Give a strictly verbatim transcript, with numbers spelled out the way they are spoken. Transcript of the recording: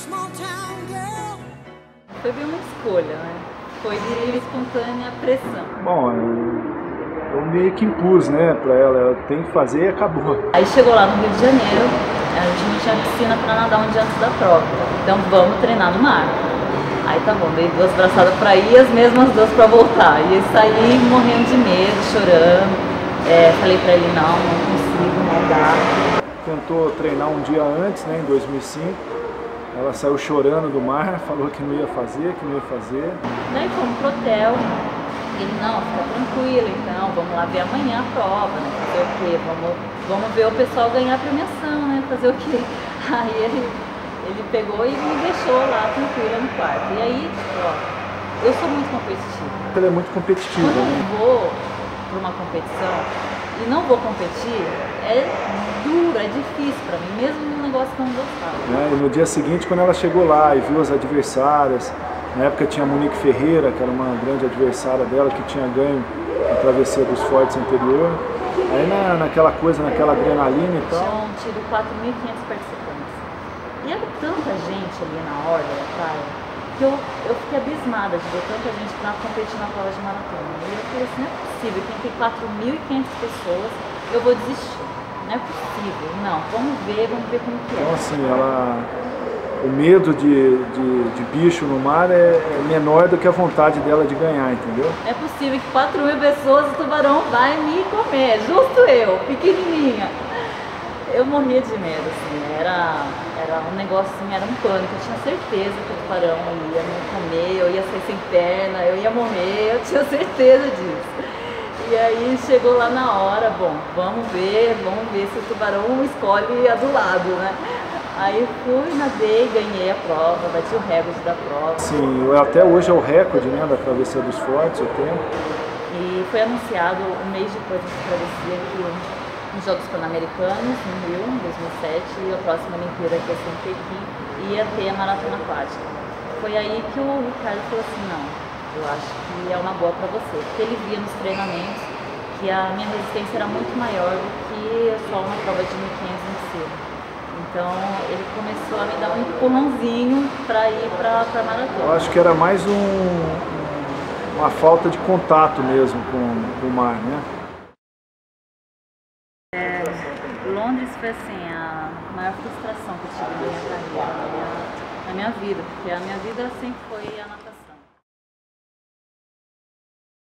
Foi bem uma escolha, né? Foi de livre e espontânea pressão. Bom, eu, eu meio que impus, né, pra ela, ela tem que fazer e acabou. Aí chegou lá no Rio de Janeiro, a gente não tinha piscina pra nadar um dia antes da prova. Então vamos treinar no mar. Aí tá bom, dei duas braçadas pra ir e as mesmas duas pra voltar. E eu saí morrendo de medo, chorando. É, falei pra ele, não, não consigo, não dá. Tentou treinar um dia antes, né, em dois mil e cinco. Ela saiu chorando do mar, falou que não ia fazer, que não ia fazer. Daí fomos pro hotel. Ele, não, fica tranquilo, então, vamos lá ver amanhã a prova, né? Fazer o quê? Vamos, vamos ver o pessoal ganhar a premiação, né? Fazer o quê? Aí ele, ele pegou e me deixou lá tranquila no quarto. E aí, ó, eu sou muito competitiva. Ela é muito competitiva. Quando né? eu vou para uma competição e não vou competir, é duro, é difícil para mim, mesmo num negócio que eu não gostava. Né? E no dia seguinte, quando ela chegou lá e viu as adversárias, na época tinha a Monique Ferreira, que era uma grande adversária dela, que tinha ganho a travessia dos fortes anterior. Aí na, naquela coisa, naquela adrenalina e tal. Tinham tido quatro mil e quinhentos participantes. E era tanta gente ali na orla da praia, que eu, eu fiquei abismada de ver tanta gente para competir na prova de maratona. E eu falei assim, não é possível, tem que ter quatro mil e quinhentas pessoas, eu vou desistir. Não é possível, não, vamos ver, vamos ver como que é. Então assim, ela... O medo de, de, de bicho no mar é, é menor do que a vontade dela de ganhar, entendeu? É possível que quatro mil pessoas o tubarão vai me comer, justo eu, pequenininha. Eu morria de medo, assim, era, era um negócio assim, era um pânico, eu tinha certeza que o tubarão ia me comer, eu ia ser sem perna, eu ia morrer, eu tinha certeza disso. E aí chegou lá na hora, bom, vamos ver, vamos ver se o tubarão escolhe a do lado, né? Aí fui, nadei, ganhei a prova, bati o recorde da prova. Sim, até hoje é o recorde, né, da travessia dos fortes, o tempo. E foi anunciado um mês depois dessa travessia que nos Jogos Pan-Americanos, no Rio, em dois mil e sete, e a próxima Olimpíada, que ia ser em Pequim, ia ter a maratona aquática. Foi aí que o Ricardo falou assim, não, eu acho que é uma boa para você, porque ele via nos treinamentos que a minha resistência era muito maior do que só uma prova de mil e quinhentos em si. Então ele começou a me dar um empurrãozinho para ir para a maratona. Eu acho que era mais um, uma falta de contato mesmo com, com o mar, né? É, Londres foi assim, a maior frustração que eu tive na minha carreira, na minha, na minha vida, porque a minha vida sempre foi a natação.